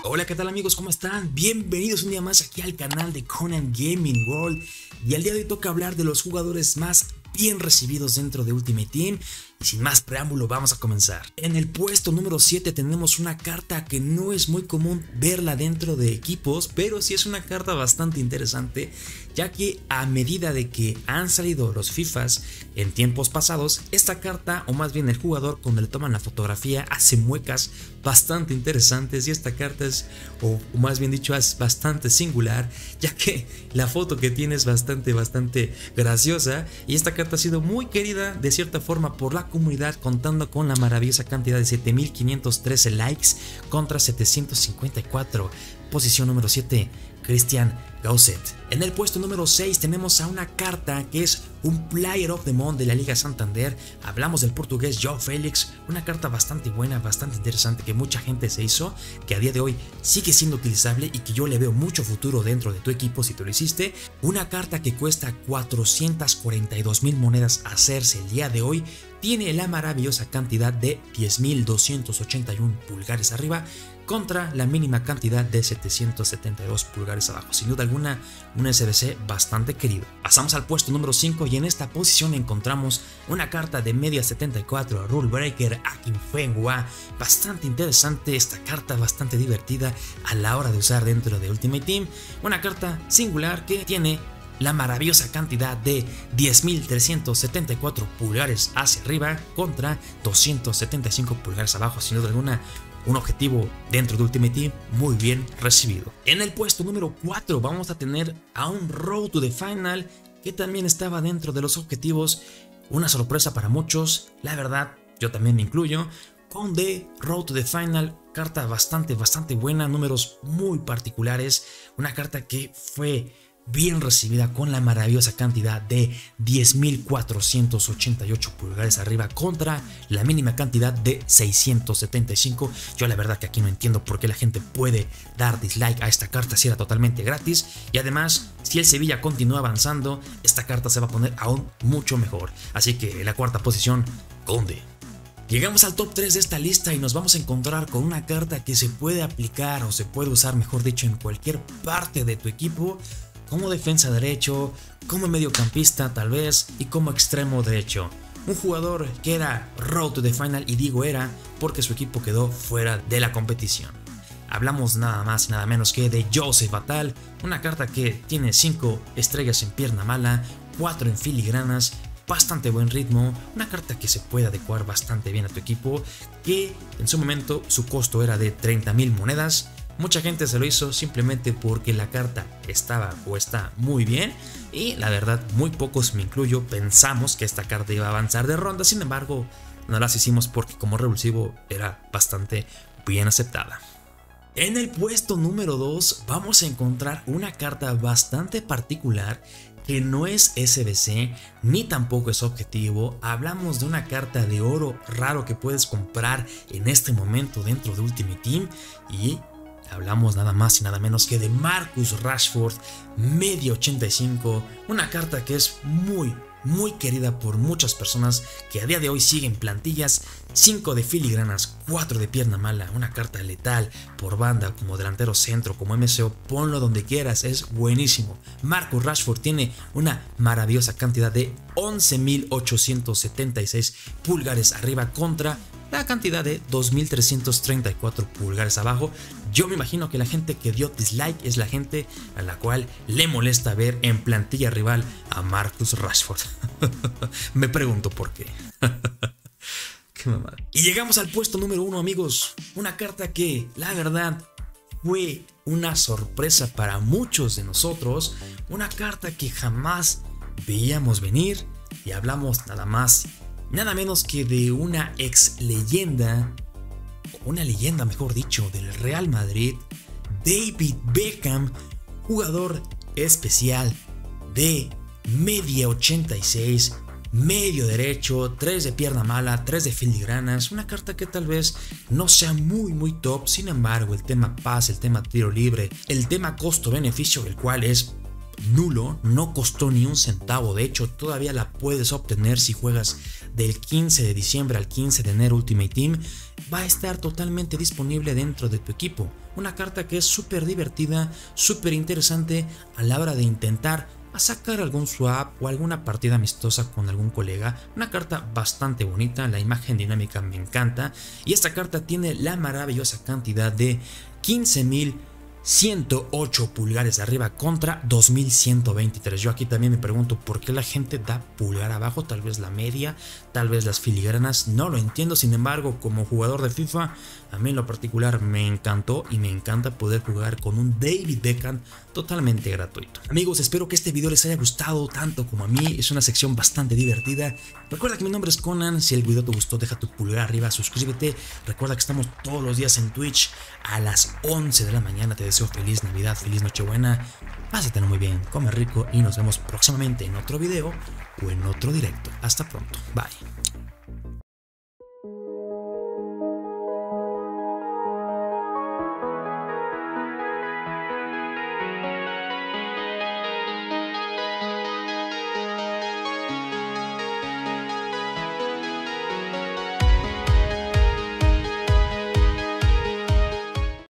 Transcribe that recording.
Hola, ¿qué tal amigos? ¿Cómo están? Bienvenidos un día más aquí al canal de Conan Gaming World. Y el día de hoy toca hablar de los jugadores más bien recibidos dentro de Ultimate Team. Y sin más preámbulo, vamos a comenzar. En el puesto número 7 tenemos una carta que no es muy común verla dentro de equipos, pero sí es una carta bastante interesante, ya que a medida de que han salido los FIFAs en tiempos pasados, esta carta, o más bien el jugador, cuando le toman la fotografía, hace muecas bastante interesantes. Y esta carta es, o más bien dicho, es bastante singular, ya que la foto que tiene es bastante graciosa. Y esta carta ha sido muy querida de cierta forma por la comunidad, contando con la maravillosa cantidad de 7513 likes contra 754. Posición número 7, Christian Gausset. En el puesto número 6 tenemos a una carta que es un Player of the Month de la Liga Santander. Hablamos del portugués João Félix, una carta bastante buena, bastante interesante, que mucha gente se hizo, que a día de hoy sigue siendo utilizable y que yo le veo mucho futuro dentro de tu equipo si tú lo hiciste. Una carta que cuesta 442,000 monedas hacerse el día de hoy, tiene la maravillosa cantidad de 10.281 pulgares arriba contra la mínima cantidad de 772 pulgares abajo. Sin duda alguna, un SBC bastante querido. Pasamos al puesto número 5 y en esta posición encontramos una carta de media 74, Rule Breaker Akinfenwa. Bastante interesante esta carta, bastante divertida a la hora de usar dentro de Ultimate Team. Una carta singular que tiene la maravillosa cantidad de 10.374 pulgares hacia arriba contra 275 pulgares abajo. Sin duda alguna, un objetivo dentro de Ultimate Team muy bien recibido. En el puesto número 4 vamos a tener a un Road to the Final que también estaba dentro de los objetivos. Una sorpresa para muchos, la verdad, yo también me incluyo. Con The Road to the Final, carta bastante buena, números muy particulares. Una carta que fue bien recibida con la maravillosa cantidad de 10.488 pulgares arriba contra la mínima cantidad de 675. Yo la verdad que aquí no entiendo por qué la gente puede dar dislike a esta carta si era totalmente gratis. Y además, si el Sevilla continúa avanzando, esta carta se va a poner aún mucho mejor. Así que en la cuarta posición, Conde. Llegamos al top 3 de esta lista y nos vamos a encontrar con una carta que se puede aplicar, o se puede usar mejor dicho, en cualquier parte de tu equipo, como defensa derecho, como mediocampista tal vez, y como extremo derecho. Un jugador que era Road to the Final, y digo era porque su equipo quedó fuera de la competición. Hablamos nada más y nada menos que de Joseph Atal, una carta que tiene 5 estrellas en pierna mala, 4 en filigranas, bastante buen ritmo, una carta que se puede adecuar bastante bien a tu equipo, que en su momento su costo era de 30,000 monedas. Mucha gente se lo hizo simplemente porque la carta estaba o está muy bien, y la verdad muy pocos, me incluyo, pensamos que esta carta iba a avanzar de ronda. Sin embargo, no las hicimos porque como revulsivo era bastante bien aceptada. En el puesto número 2 vamos a encontrar una carta bastante particular que no es SBC ni tampoco es objetivo. Hablamos de una carta de oro raro que puedes comprar en este momento dentro de Ultimate Team, y hablamos nada más y nada menos que de Marcus Rashford, media 85, una carta que es muy querida por muchas personas que a día de hoy siguen plantillas. 5 de filigranas, 4 de pierna mala, una carta letal por banda, como delantero centro, como MCO, ponlo donde quieras, es buenísimo. Marcus Rashford tiene una maravillosa cantidad de 11.876 pulgares arriba contra la cantidad de 2.334 pulgares abajo. Yo me imagino que la gente que dio dislike es la gente a la cual le molesta ver en plantilla rival a Marcus Rashford. Me pregunto por qué. Qué mamada. Y llegamos al puesto número 1, amigos. Una carta que, la verdad, fue una sorpresa para muchos de nosotros. Una carta que jamás veíamos venir. Y hablamos nada más, nada menos que de una ex leyenda, o una leyenda mejor dicho, del Real Madrid, David Beckham, jugador especial de media 86, medio derecho, 3 de pierna mala, 3 de filigranas. Una carta que tal vez no sea muy top, sin embargo el tema pase, el tema tiro libre, el tema costo-beneficio, el cual es nulo, no costó ni un centavo. De hecho, todavía la puedes obtener si juegas del 15 de diciembre al 15 de enero Ultimate Team. Va a estar totalmente disponible dentro de tu equipo. Una carta que es súper divertida, súper interesante a la hora de intentar a sacar algún swap o alguna partida amistosa con algún colega. Una carta bastante bonita, la imagen dinámica me encanta y esta carta tiene la maravillosa cantidad de 15.108 pulgares arriba contra 2123. Yo aquí también me pregunto por qué la gente da pulgar abajo, tal vez la media, tal vez las filigranas, no lo entiendo. Sin embargo, como jugador de FIFA, a mí en lo particular me encantó y me encanta poder jugar con un David Beckham totalmente gratuito. Amigos, espero que este video les haya gustado tanto como a mí, es una sección bastante divertida. Recuerda que mi nombre es Conan, si el video te gustó deja tu pulgar arriba, suscríbete, recuerda que estamos todos los días en Twitch a las 11 de la mañana, te deseo feliz Navidad, feliz Nochebuena, pásatelo muy bien, come rico y nos vemos próximamente en otro video o en otro directo. Hasta pronto, bye.